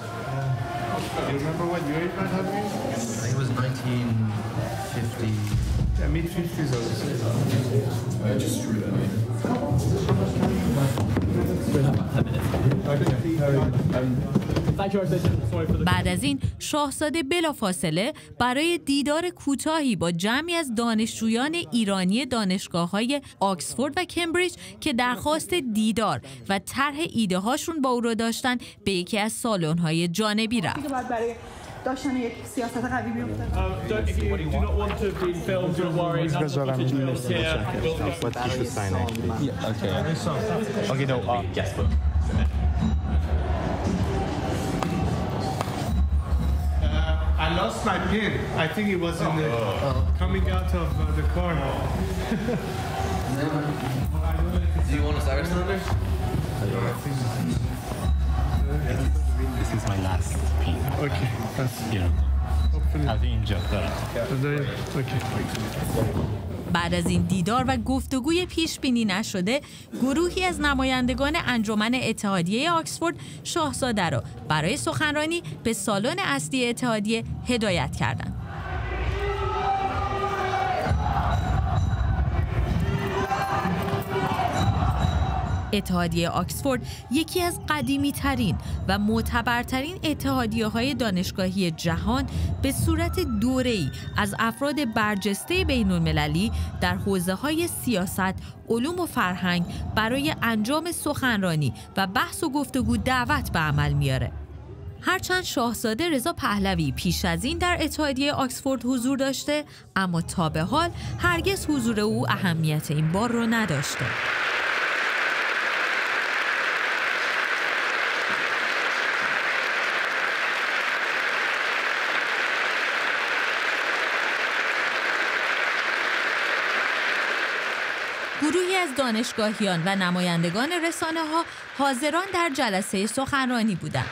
بعد از این شاهزاده بلافاصله برای دیدار کوتاهی با جمعی از دانشجویان ایرانی دانشگاه‌های آکسفورد و کمبریج که درخواست دیدار و طرح ایده هاشون با او را داشتن به یکی از سالن‌های جانبی رفت. داشتن یک سیاست قوی بیفته. I lost my pin. I think it was in the coming out of the car. Do you want a Cyrus cylinder? This is my last pin. Okay. That's از اینجا دارم. بعد از این دیدار و گفتگوی پیش بینی نشده، گروهی از نمایندگان انجمن اتحادیه آکسفورد شاهزاده را برای سخنرانی به سالن اصلی اتحادیه هدایت کردند. اتحادیه آکسفورد یکی از قدیمی‌ترین و معتبرترین اتحادیه‌های دانشگاهی جهان به صورت دوره‌ای از افراد برجسته بین‌المللی در حوزه‌های سیاست، علوم و فرهنگ برای انجام سخنرانی و بحث و گفتگو دعوت به عمل میاره. هرچند شاهزاده رضا پهلوی پیش از این در اتحادیه آکسفورد حضور داشته، اما تا به حال هرگز حضور او اهمیت این بار رو نداشته. گروهی از دانشگاهیان و نمایندگان رسانه‌ها حاضران در جلسه سخنرانی بودند.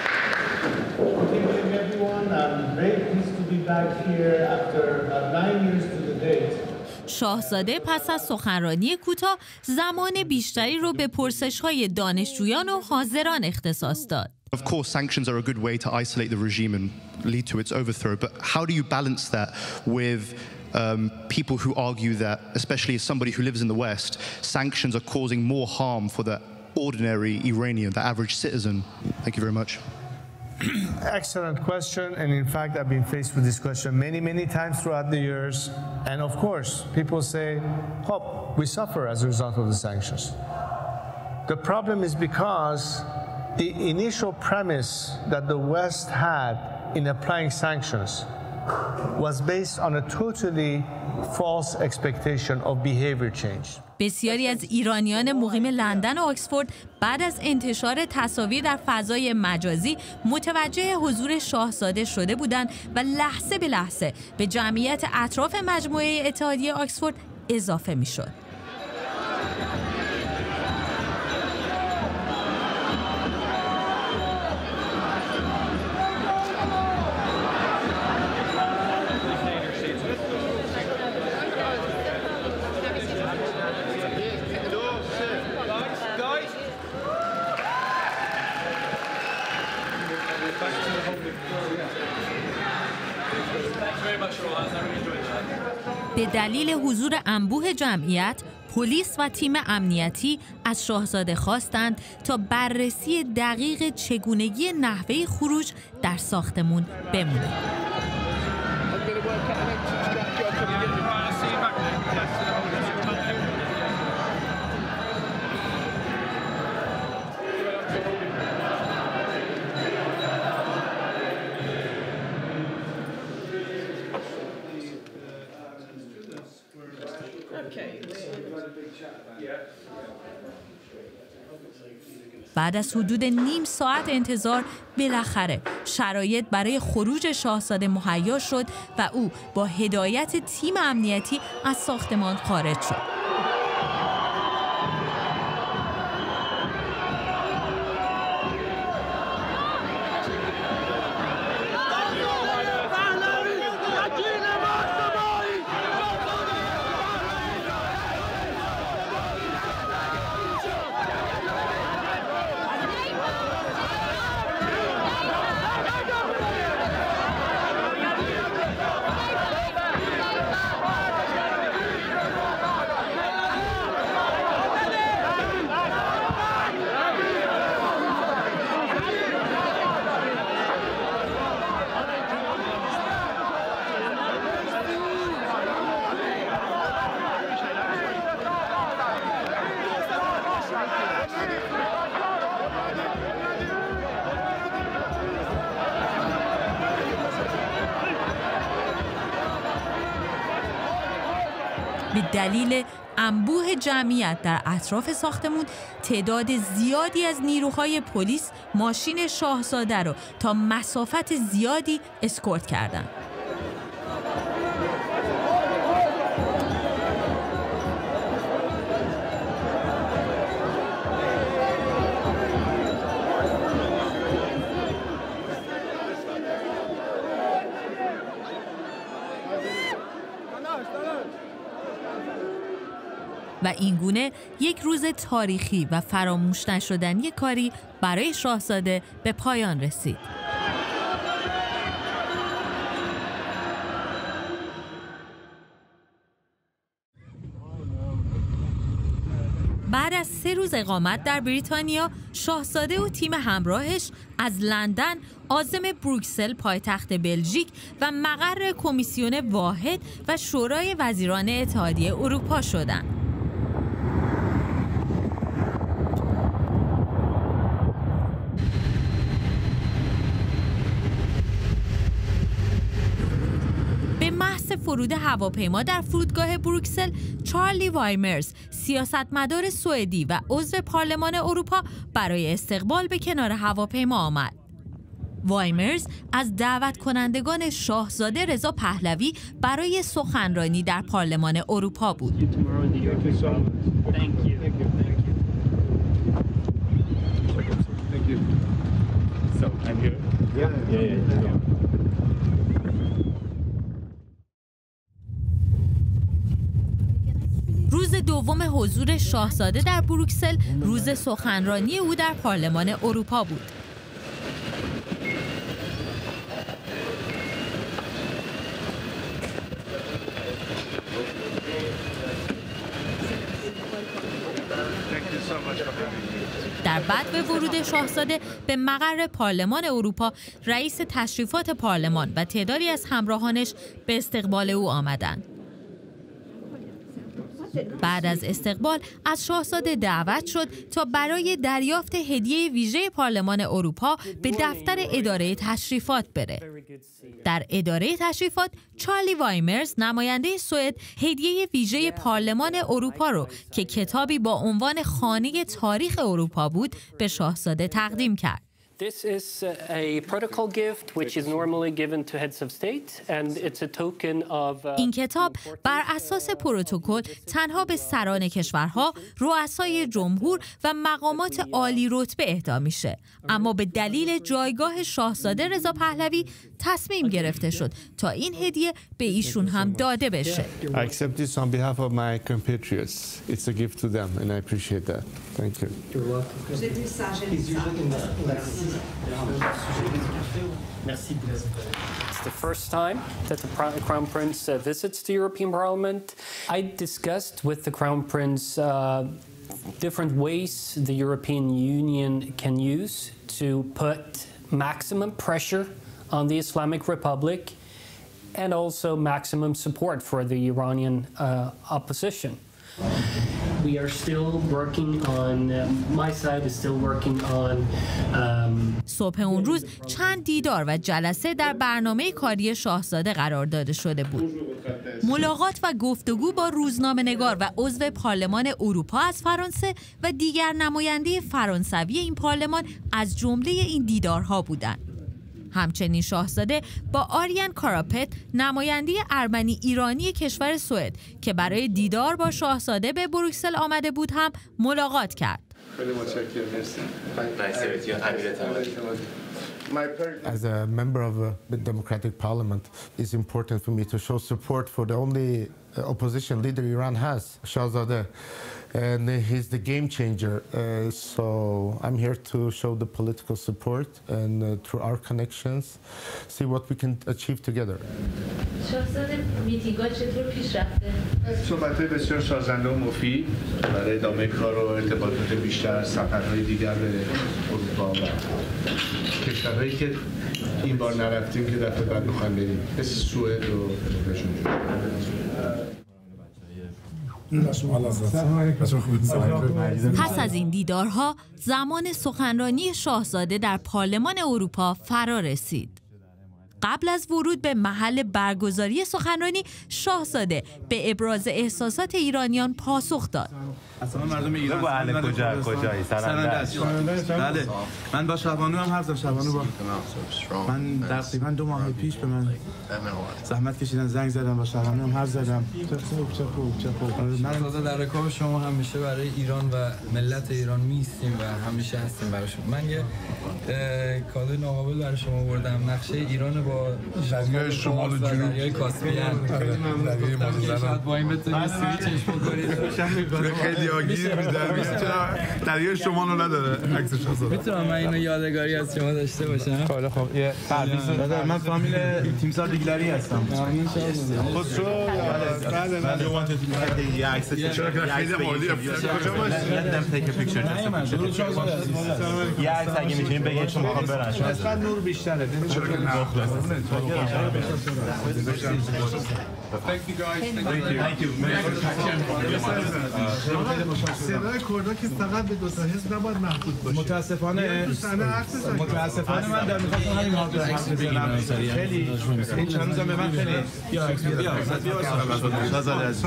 شاهزاده پس از سخنرانی کوتاه زمان بیشتری رو به پرسش‌های دانشجویان و حاضران اختصاص داد. Of course, sanctions are a good way to isolate the regime and lead to its overthrow, but how do you balance that with people who argue that, especially as somebody who lives in the West, sanctions are causing more harm for the ordinary Iranian, the average citizen? Thank you very much. Excellent question, and in fact I've been faced with this question many times throughout the years, and of course people say, oh, we suffer as a result of the sanctions. The problem is because the initial premise that the West had in applying sanctions was based on a totally false expectation of behavior change. بسیاری از ایرانیان مقیم لندن و آکسفورد بعد از انتشار تصاویر در فضای مجازی متوجه حضور شاهزاده شده بودند و لحظه به لحظه به جمعیت اطراف مجموعه اتحادیه آکسفورد اضافه می‌شد. به دلیل حضور انبوه جمعیت، پلیس و تیم امنیتی از شاهزاده خواستند تا بررسی دقیق چگونگی نحوه خروج در ساختمون بمونه. بعد از حدود نیم ساعت انتظار بالاخره شرایط برای خروج شاهزاده مهیا شد و او با هدایت تیم امنیتی از ساختمان خارج شد. به دلیل انبوه جمعیت در اطراف ساختمون تعداد زیادی از نیروهای پلیس ماشین شاهزاده رو تا مسافت زیادی اسکورت کردند. و اینگونه یک روز تاریخی و فراموش نشدنی کاری برای شاهزاده به پایان رسید. بعد از 3 روز اقامت در بریتانیا، شاهزاده و تیم همراهش از لندن عازم بروکسل پایتخت بلژیک و مقر کمیسیون واحد و شورای وزیران اتحادیه اروپا شدند. به محض فرود هواپیما در فرودگاه بروکسل، چارلی وایمرز، سیاستمدار سوئدی و عضو پارلمان اروپا برای استقبال به کنار هواپیما آمد. وایمرز از دعوت کنندگان شاهزاده رضا پهلوی برای سخنرانی در پارلمان اروپا بود. روز دوم حضور شاهزاده در بروکسل روز سخنرانی او در پارلمان اروپا بود. در بدو ورود شاهزاده به مقر پارلمان اروپا، رئیس تشریفات پارلمان و تعدادی از همراهانش به استقبال او آمدند. بعد از استقبال از شاهزاده دعوت شد تا برای دریافت هدیه ویژه پارلمان اروپا به دفتر اداره تشریفات بره. در اداره تشریفات، چارلی وایمرز، نماینده سوئد، هدیه ویژه پارلمان اروپا رو که کتابی با عنوان خانه تاریخ اروپا بود به شاهزاده تقدیم کرد. This is a protocol gift which is normally given to heads of state and it's a token of این کتاب بر اساس پروتکل تنها به سران کشورها، رؤسای جمهور و مقامات عالی رتبه اهدا میشه، اما به دلیل جایگاه شاهزاده رضا پهلوی تصمیم گرفته شد تا این هدیه به ایشون هم داده بشه. I accept this on behalf of my compatriots. It's a gift to them and I appreciate that. Thank you. It's the first time that the Crown Prince visits the European Parliament. I discussed with the Crown Prince different ways the European Union can use to put maximum pressure on the Islamic Republic and also maximum support for the Iranian opposition. We are still working on, my side is still working on صبح اون روز چند دیدار و جلسه در برنامه کاری شاهزاده قرار داده شده بود. ملاقات و گفتگو با روزنامه‌نگار و عضو پارلمان اروپا از فرانسه و دیگر نماینده فرانسوی این پارلمان از جمله این دیدارها بودند. همچنین شاهزاده با آریان کاراپت، نماینده ارمنی ایرانی کشور سوئد که برای دیدار با شاهزاده به بروکسل آمده بود هم ملاقات کرد. As a member of the Democratic Parliament, it's important for me to show support for the only opposition leader Iran has, Shahzadeh. And he's the game changer. So I'm here to show the political support and through our connections, see what we can achieve together. صحبت‌های بسیار سازنده و مفید برای ادامه کار و ارتباطات بیشتر، سفرهای دیگر به اروپا و کشورهایی که این بار نرفتیم که دفعه بعد می‌خوایم بریم، مثل سوئد و پس از این دیدارها زمان سخنرانی شاهزاده در پارلمان اروپا فرا رسید. قبل از ورود به محل برگزاری سخنرانی، شاهزاده به ابراز احساسات ایرانیان پاسخ داد. اصلا مردم ایران با اهل کجایی سرنده. بله من با شهبانو هم حرف زدم. شهبانو با من تقریبا 2 ماه پیش به من زحمت کشیدن، زنگ زدم، با شهبانو هم حرف زدم. چه خوب. من در رکاب شما همیشه برای ایران و ملت ایران میستیم و همیشه هستیم براشون. من یه کادوی ناقابل برای شما آوردم، نقشه ایران با با دریای شمال و جنوب دریای کاسپیان دریای مازندران با این بتونید سویچش بکنید خیلی آگیر می‌ذاره چرا دریای شمال رو نداره عکسش آزاده میتونم من اینو یادگاری از شما داشته باشم خیلی خوب یه تعریف من فامیل تیمسار دیگلری هستم خسرو بله یه عکس چرا خیلی عالیه کجا باشی یه عکس اگه می‌تونین بگید چون می‌خوام برم اصلا نور بیشتره چرا که صدای کردا که فقط به دو تا حزب نباید محدود باشه. متاسفانه من در می‌خواستم همین حال عکس بگیرم. خیلی این چند روزا به من خیلی بیا شازاده از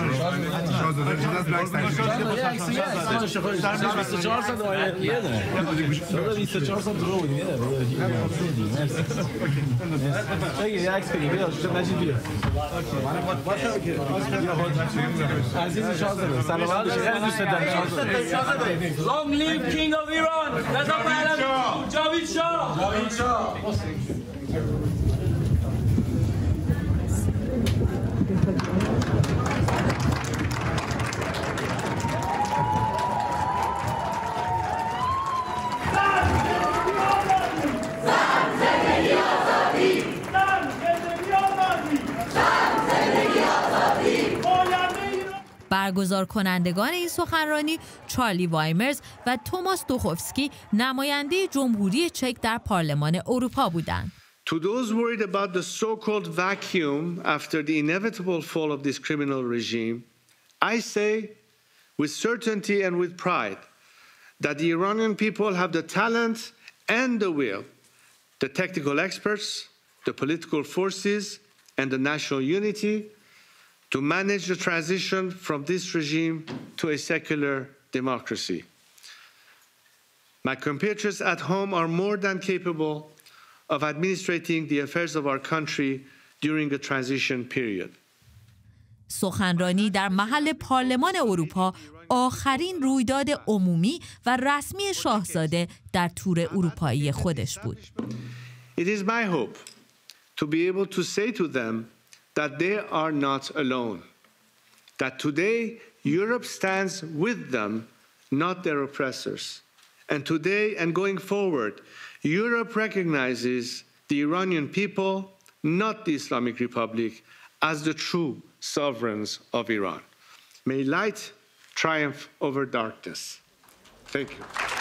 یه عکس بگیر بیا نجیب بیا عزیز شاهزاده سلام خیلی دوست دارم شاهزاده Long live King of Iran رضا پهلوی جاوید شاه برگزار کنندگان این سخنرانی چارلی وایمرز و توماس دوخوفسکی نماینده جمهوری چک در پارلمان اروپا بودند. To those worried about the so-called vacuum after the inevitable fall of this criminal regime, I say with certainty and with pride that the Iranian people have the talent and the will, the technical experts, the political forces, and the national unity to manage the transition from this regime to a secular democracy. My compatriots at home are more than capable of administrating the affairs of our country during a transition period. سخنرانی در محل پارلمان اروپا آخرین رویداد عمومی و رسمی شاهزاده در تور اروپایی خودش بود. It is my hope to be able to say to them that they are not alone, that today Europe stands with them, not their oppressors. And today and going forward, Europe recognizes the Iranian people, not the Islamic Republic, as the true sovereigns of Iran. May light triumph over darkness. Thank you.